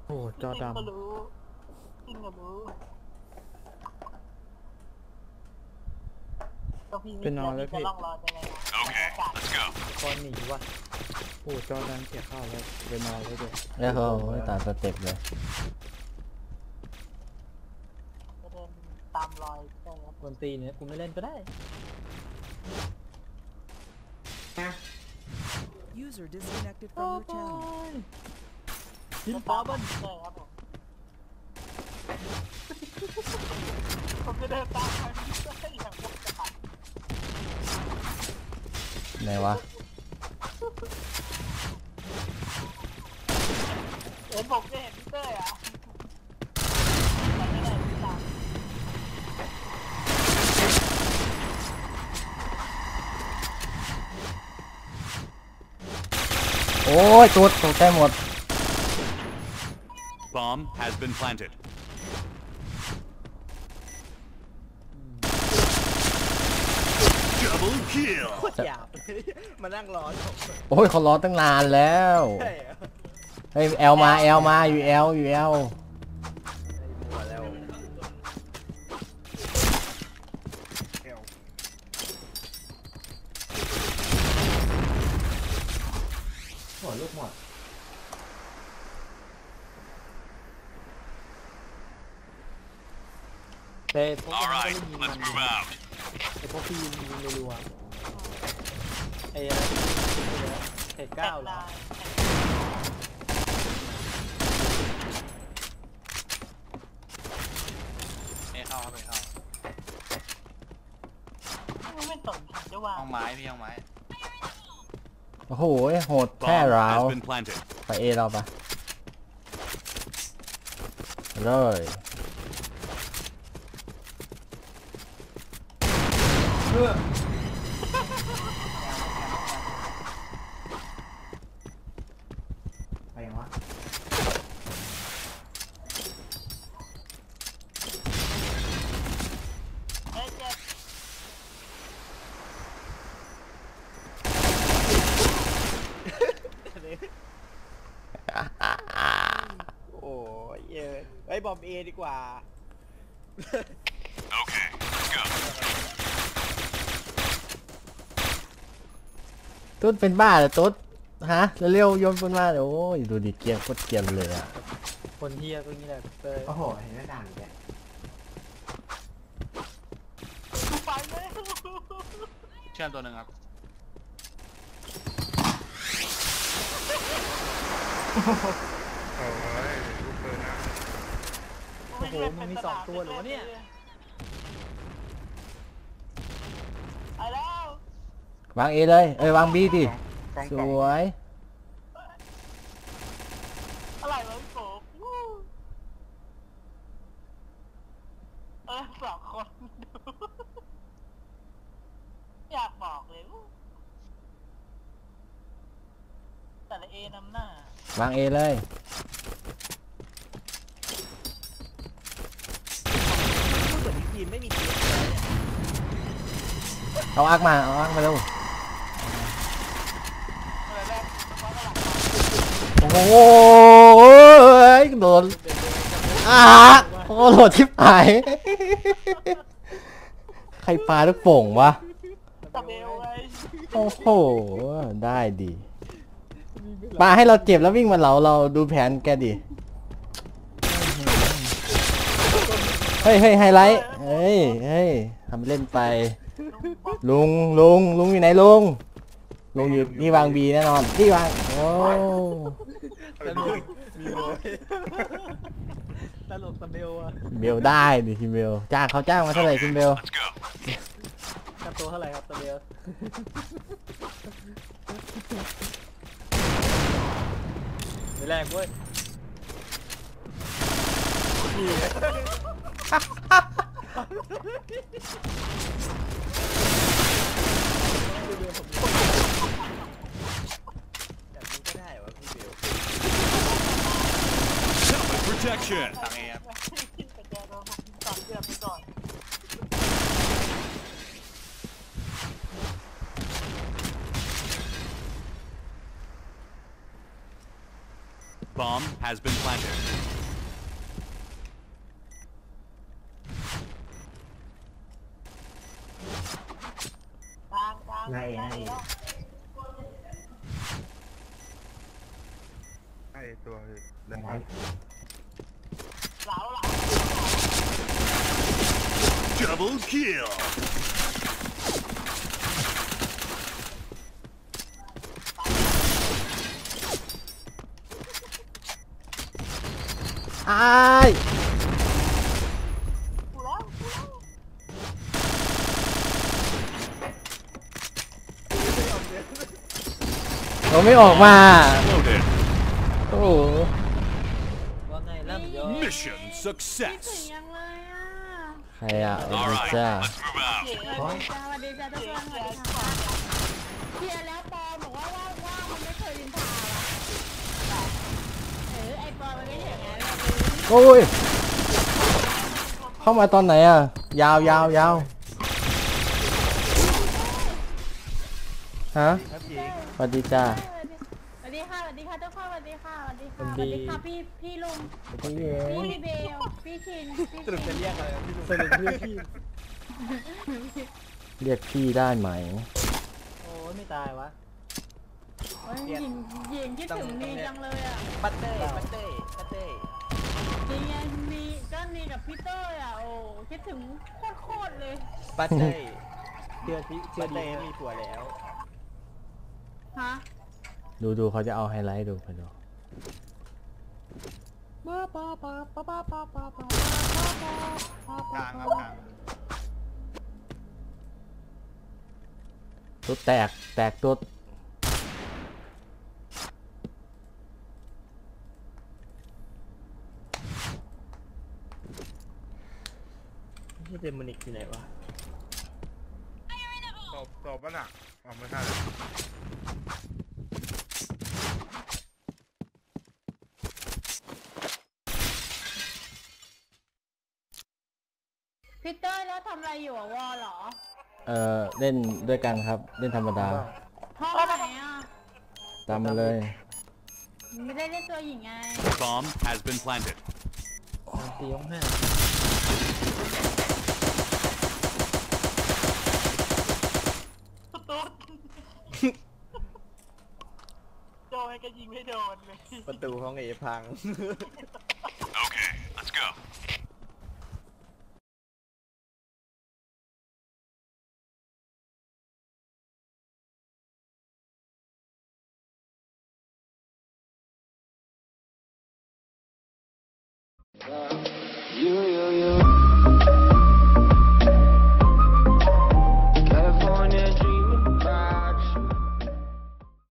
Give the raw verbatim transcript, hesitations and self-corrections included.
โอ้จอดำก็รู้จริงก็รู้ก็พี่ไปนอนแล้วพี่จะล่องรอยังไงนะโอเค let's go คนหนีวะโอ้จอดำเสียข้าวแล้วไปนอนแล้วเดี๋ยวแล้วเขาตามสเต็ปเลยจะเดินตามรอยใช่ครับคนตีเนี่ยกูไม่เล่นก็ได้ User disconnected from your channel. ยินฟ้าบ้านใช่ครับผมผมจะเดินตามทางนี้ได้อย่างวกกระตันไหนวะเห็นผมจะเห็นพี่เต้ยอ่ะแต่ไม่ได้พี่ตามโอ้ยจุดตกใจหมด Bomb has been planted. Double kill. โคตรหยาบมานั่งรอชมโอ้ยเขารอตั้งนานแล้วใช่เหรอเฮ้ยแอลมาแอลมาอยู่แอลอยู่แอลมัวแล้วหมดลูกหมดแต่พวก All มันก็ right, ไม่ยิงมัน let's move out. ไอพวกที่ยิงยิงรัวๆไอ้อะไรเทเก้าเหรอเอ้เข้าครับไปเข้าไม่ตกผมจะวางห้องไม้พี่ห้องไม้โอ้โหโหดแค่ Bomb ราว has been planted. ไปเอเราปะเลยไปยังวะเอ้ยเจ็บโอ้ยเยอะไอ้บอมเอดีกว่า Okay, let's go. ตุ๊ดเป็นบ้าเหรอตุ๊ดฮะเร็วๆโยนปืนมาโอ้ยดูดิเกียร์โคตรเกียร์เลยอะคนเฮียก็งี้แหละเตยโอ้โหเห็นไหมด่านแกไปเลยเชื่อมตัวหนึ่งครับโอ้โหมันมีสองตัวเหรอวะเนี่ยไปแล้ววางเอเลยเอ้ยวางบีดิสวยอะไรวะพี่โกเออสองคนอยากบอกเลยแต่ละเอนำหน้าวางเอเลยพูดเหมือนทีมไม่มีทีมเอาอักมาเอาอักมาเร็วเออแรกแล้วก็หลังโอ้โหโดนอ่าโอ้โหทิพหายใครปาลูกโป่งวะตะเบลไงโอ้โหได้ดีปาให้เราเจ็บแล้ววิ่งมาเราเราดูแผนแกดิเฮ้ยเฮ้ยไฮไลท์เฮ้ยเฮ้ยทำเล่นไปลุงลุงลุงอยู่ไหนลุงลุงอยู่นี่วางบีแน่นอนนี่วางโอ้ตลกมีโวยตลกตะเบลอะเบลได้ดิคิมเบลจ้างเขาจ้างมาเท่าไหร่คิมเบล Let's go. ค่าตัวเท่าไหร่ครับตะเบลไม่แรกเว้ยแบบนี้ก็ได้วะพี่เบล Helmet protection. ทางเอครับแต่แกโดนผมตัดเลือดไปก่อนเ Bomb has been planted. กลางกลางนายนายไอ้ตัวเล่นนายเหลาเหลา Double kill. อ้ายกูแล้วกูแล้วเราไม่ออกมา Loaded. โอ้โหว่าไงล่ำยอ Mission คิดถึง success. ยังเลยอ่ะใครอ่ะเอ All ลิ right, จ้า let's move out. เก๋สวัสดีจ้าสวัสดีจ้าทุกคนสวัสดีค่ะเคลียร์แล้วปอบอกว่าว่าว่ามันไม่เคยดินทาว่ะเออไอปอมันไม่เห็นงั้นเลยโอ้ย เข้ามาตอนไหนอ่ะ ยาวยาวยาวฮะครับหญิงสวัสดีจ้าสวัสดีค่ะสวัสดีค่ะทุกคนสวัสดีค่ะสวัสดีค่ะสวัสดีค่ะพี่พี่ลุงพี่เอ๋พี่เบลพี่ชินพี่สรุปชิจะนเรียกอะไรพี่ลุงสรุปเรียกพี่เรียกพี่ได้ไหมโอ้ยไม่ตายวะโอ้ยหญิงหญิงคิดถึงนีจังเลยอ่ะปัตเต้ปัตเต้ปัตเต้จริงไงนีก็นีกับพี่เต้ยอ่ะโอ้คิดถึงโคตรๆเลยปัตเต้เชื่อที่เชื่อดีมีผัวแล้วฮะดูดูเขาจะเอาไฮไลท์ดูไปดูป้าป้าป้าป้าป้าป้าป้าป้ากลางครับกลางตุ๊ดแตก แตกตุ๊ดที่เดมอนิกอยู่ไหนวะตบตบป่ะน่ะออกไม่ได้เลยพี่เต้ยแล้วทำอะไรอยู่อ่ะวอลเหรอเอ่อ เล่นด้วยกันครับ เล่นธรรมดาห้องไหนอ่ะตามมาเลยไม่ได้เล่นตัวหญิงไง Bomb has been planted. ตีห้องห้าตุ๊ดโดนก็ยิงไม่โดนเลยประตูห้องเอพัง Okay, let's go. You